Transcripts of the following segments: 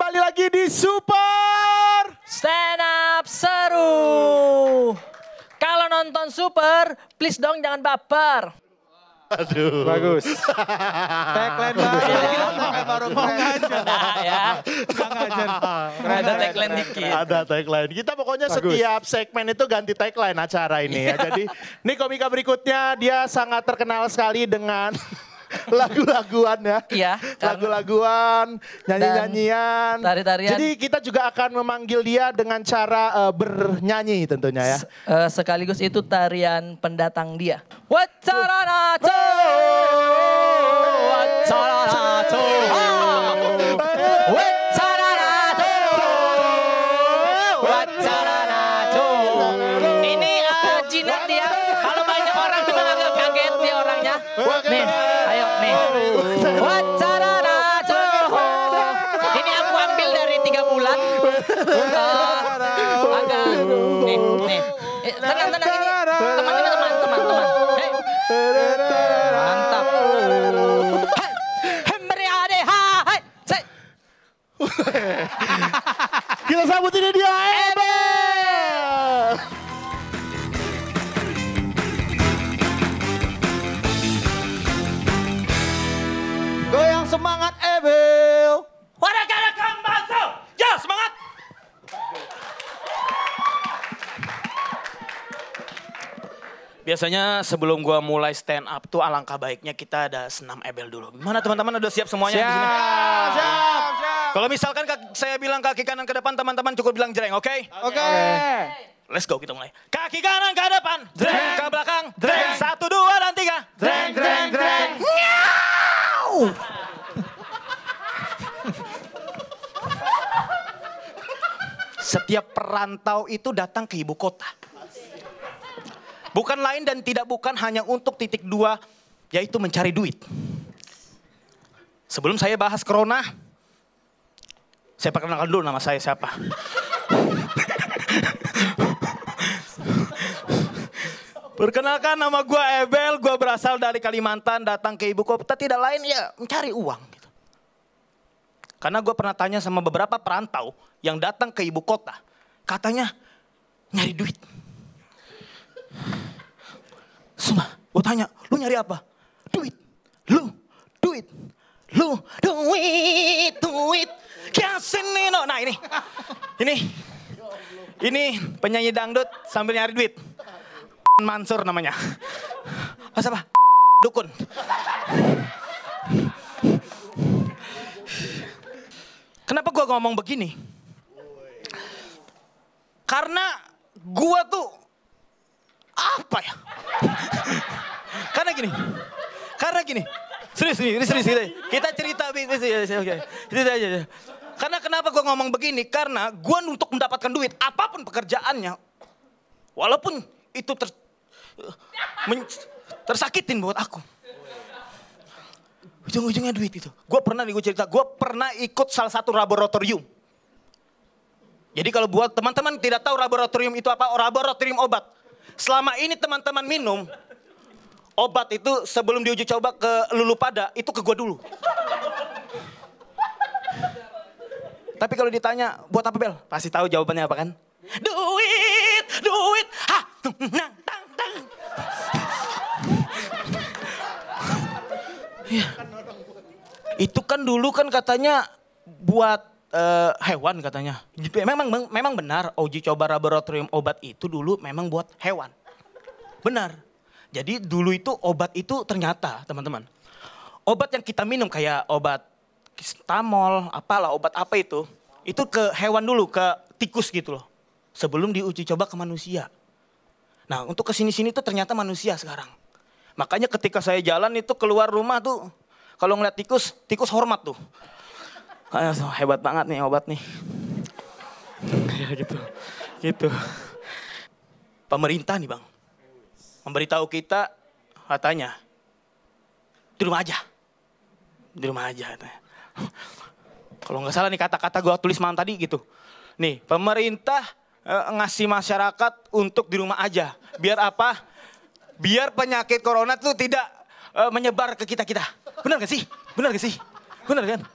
kembali lagi di Super Stand Up Seru. Kalau nonton Super, please dong jangan baper. Aduh. Bagus. Tagline baru. Tagline baru mau ngajar. Nah, ya. Nggak ngajar. Ada tagline dikit. Ada tagline. Kita pokoknya Bagus. setiap segmen itu ganti tagline acara ini ya. Jadi ini komika berikutnya dia sangat terkenal sekali dengan lagu-laguannya. Iya. Lagu-laguan, nyanyi-nyanyian. tari-tarian. Jadi kita juga akan memanggil dia dengan cara bernyanyi tentunya ya. Sekaligus itu tarian pendatang dia. Wacaranato. Wacaranato. Wacaranato. Wacaranato. Ini jinak dia. Kalau banyak orang memang agak kaget dia orangnya. Nih, ayo nih. Wacaranato. Ini aku ambil dari 3 bulan. Agak nih. Tenang ini. Teman. Hey. Mantap. Hai. Meriade hai. Say. Kita sambut ini dia Ebel. Goyang semangat Ebel. Wadah Kang Banso. Ya, semangat. Biasanya sebelum gua mulai stand up tuh alangkah baiknya kita ada senam Ebel dulu. Gimana teman-teman udah siap semuanya di sini? Siap. Kalau misalkan saya bilang kaki kanan ke depan, teman-teman cukup bilang jreng, oke? Oke. Let's go, kita mulai. Kaki kanan ke depan, jreng ke belakang, jreng 1, 2 dan 3. Dreng. Setiap perantau itu datang ke ibu kota. Bukan lain dan tidak bukan hanya untuk titik 2, yaitu mencari duit. Sebelum saya bahas corona, saya perkenalkan dulu nama saya siapa. Perkenalkan nama gue Ebel, gue berasal dari Kalimantan, datang ke ibu kota tidak lain ya mencari uang. Gitu. Karena gue pernah tanya sama beberapa perantau yang datang ke ibu kota, katanya nyari duit. Sumpah, gue tanya, lu nyari apa? Duit. Duit. Kasinino. Nah ini penyanyi dangdut sambil nyari duit. Mansur namanya. Apa? Dukun. Kenapa gue ngomong begini? Karena gue tuh apa ya? Karena gini. Serius. Kita cerita oke. Cerita aja. Karena kenapa gue ngomong begini? Karena gue untuk mendapatkan duit, apapun pekerjaannya, walaupun itu tersakitin buat aku. Ujung-ujungnya duit itu. Gue pernah ikut salah satu laboratorium. Jadi kalau buat teman-teman tidak tahu laboratorium itu apa, laboratorium obat. Selama ini teman-teman minum obat itu sebelum diuji coba ke Lulu Pada, itu ke gue dulu. Tapi kalau ditanya, buat apa Bel? Pasti tahu jawabannya apa kan? Duit, ha, tang. Ya. Itu kan dulu kan katanya buat hewan katanya. Memang benar uji coba laboratorium obat itu dulu memang buat hewan. Benar. Jadi dulu itu obat itu ternyata teman-teman. Obat yang kita minum kayak obat Kistamol, apalah obat apa itu ke hewan dulu, ke tikus gitu loh. Sebelum diuji coba ke manusia. Nah untuk kesini-sini tuh ternyata manusia sekarang. Makanya ketika saya jalan itu keluar rumah tuh, kalau ngeliat tikus hormat tuh. Hebat banget nih obat nih. Ya gitu. Pemerintah nih bang, memberitahu kita katanya, di rumah aja katanya. Kalau nggak salah nih kata-kata gue tulis malam tadi gitu. Nih pemerintah ngasih masyarakat untuk di rumah aja. Biar apa? Biar penyakit corona tuh tidak menyebar ke kita-kita. Benar gak sih? Benar kan?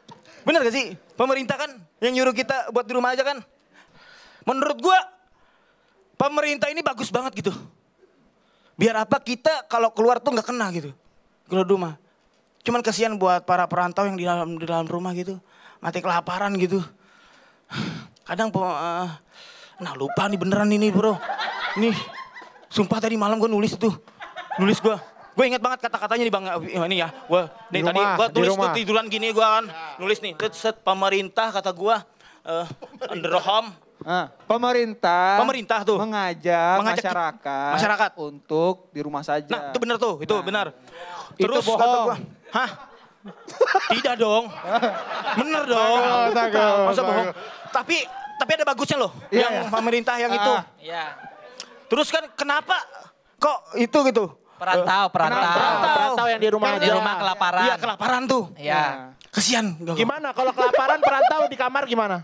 Bener gak sih? Pemerintah kan yang nyuruh kita buat di rumah aja kan. Menurut gua pemerintah ini bagus banget gitu. Biar apa kita kalau keluar tuh nggak kena gitu. Keluar rumah. Cuman kasihan buat para perantau yang di dalam rumah gitu. Mati kelaparan gitu. Kadang nah lupa nih beneran ini bro. Nih sumpah tadi malam gue nulis tuh. Nulis gue. Gue inget banget kata-katanya nih bang, ini ya. Nih tadi gue tulis tuh tiduran gini gue kan. Nulis nih, set pemerintah kata gue. Under home. Pemerintah tuh mengajak masyarakat untuk di rumah saja. Nah itu bener tuh, itu benar. Terus itu bohong. Kata gua, hah? Tidak dong. Bener dong. Masa bohong? Tapi ada bagusnya loh. Yang pemerintah yang itu. Iya. Terus kan kenapa kok itu gitu? Perantau yang di rumah aja. Di rumah kelaparan. Iya kelaparan tuh. Iya. Kesian. Gimana kalau kelaparan perantau di kamar gimana?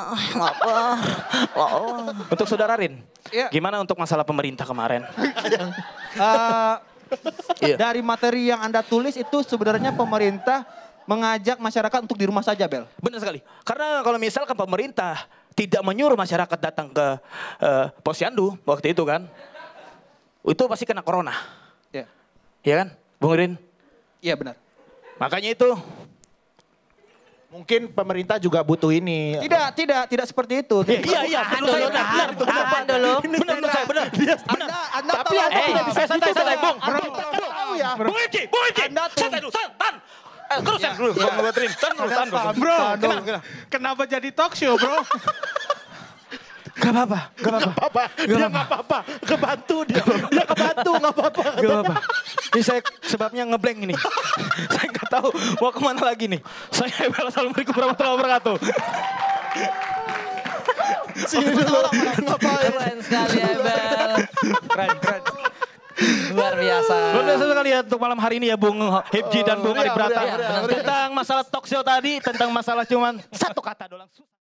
Untuk saudara Rin, Iya. gimana untuk masalah pemerintah kemarin? Dari materi yang Anda tulis itu sebenarnya pemerintah mengajak masyarakat untuk di rumah saja, Bel. Benar sekali. Karena kalau misalkan pemerintah tidak menyuruh masyarakat datang ke posyandu waktu itu kan, itu pasti kena corona. Iya. Iya kan, Bung Rin? Iya benar. Makanya itu. Mungkin pemerintah juga butuh ini. Tidak seperti itu. Iya, menurut saya benar. Tahan dulu. Benar, benar. Anda Tapi tahu Anda tidak bisa santai, Bung. tahu ya. Bung Eci, santai dulu, santai. Terus ya dulu, Bung Rin. Tahan dulu. Bro, kenapa jadi talk show bro? Gak apa-apa. Dia nggak apa-apa. Kebantu dia. Dia kebantu nggak apa-apa. Gak apa-apa. Ini saya sebabnya ngeblank ini. Saya nggak tahu mau kemana lagi nih. Saya Assalamualaikum warahmatullahi wabarakatuh. Sini dulu. Ngapain? Keren sekali Ebel. Keren. Luar biasa. Luar biasa sekali ya untuk malam hari ini ya Bung Hipji dan Bung Ari Brata. Meriah. Tentang masalah talk show tadi, tentang masalah cuman satu kata doang.